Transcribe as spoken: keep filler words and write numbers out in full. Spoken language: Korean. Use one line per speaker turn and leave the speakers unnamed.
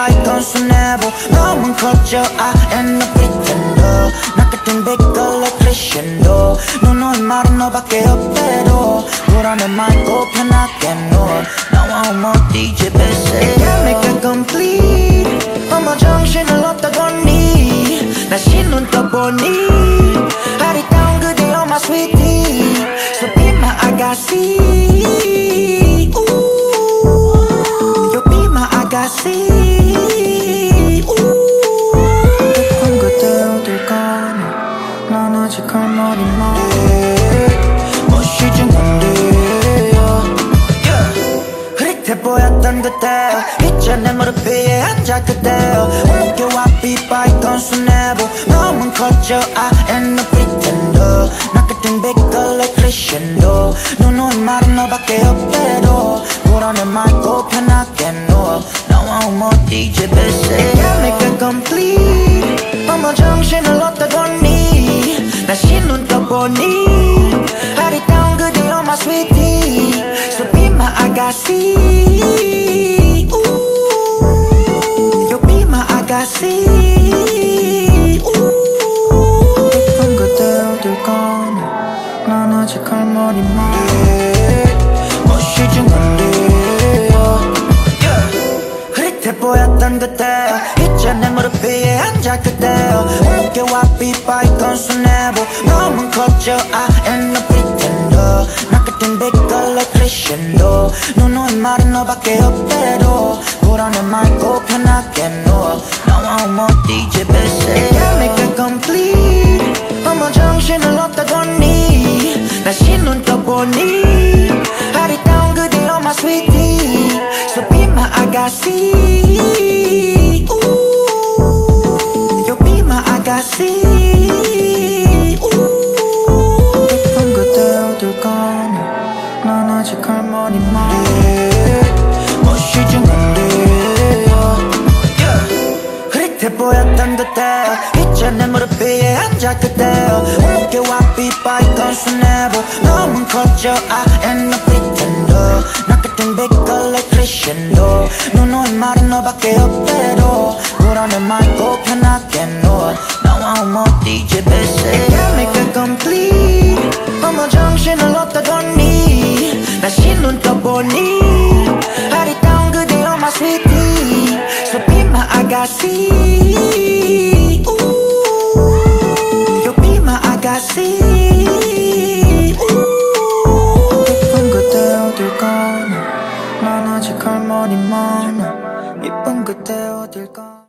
있던 수뇌보 너무 커져 I am no pretender 나 같은 big girl like crescendo 누누이 말은 너밖에 없대도 불안해 말고 편하게 놀 나와 어머 디제이 베이스 make it complete 어머 정신을 없다더니 다시 눈 떠보니 아리따운 그대여 my sweetie So be my agassi You be my agassi 예쁜 그대 어딜 가나 난 아직 할 말이 많아 멋이지 뭔데요 흐릿해 보였던 그때 이제 내 무릎 위에 앉아 그대여 어깨와 빗바 있던 수뇌보 너무 커져 I am no pretender 나 같은 big girl like crescendo 누누이 말은 너밖에 없대도 불안해 말고 편하게 놀 나와 어머 디제이 베이스 make it complete 어머 정신을 얻다더니 다시 눈 떠보니 아리따운 그대여 my sweetie So be my agassi You be my agassi 예쁜 그대 어딜 가나 난 아직 할 말이 많아 멋이지 뭔데요 흐릿해 보였던 그때 이제 내 무릎 위에 앉아 그대여 어깨와 빗바 있던 수뇌보 너무 커져 I am no pretender 나 같은 big girl like crescendo 누누이 말은 너밖에 없대도 불안해 말고 편하게 놀 나와 어머 디제이 베이스 make it complete 어머 정신을 얻다더니 다시 눈 떠보니 아리따운 그대여 my sweetie So be my agassi You be my agassi 예쁜 그대 어딜 가나 난 아직 할 말이 많아 멋이지 뭔데요 흐릿해 보였던 그때 이제 내 무릎 위에 앉아 그대여 어깨와 빗바 있던 수뇌보 너무 커져 I am no pretender 나 같은 big girl like crescendo 누누이 말은 너밖에 없대도 불안해 말고 편하게 놀 나와 어머 디제이 베이스 make it complete 어머 정신을 얻다더니 다시 눈 떠보니 아리따운 그대여 my sweetie So be my agassi You be my agassi 예쁜 그대 어딜 가나 난 아직 할 말이 많아 예쁜 그대 어딜 가나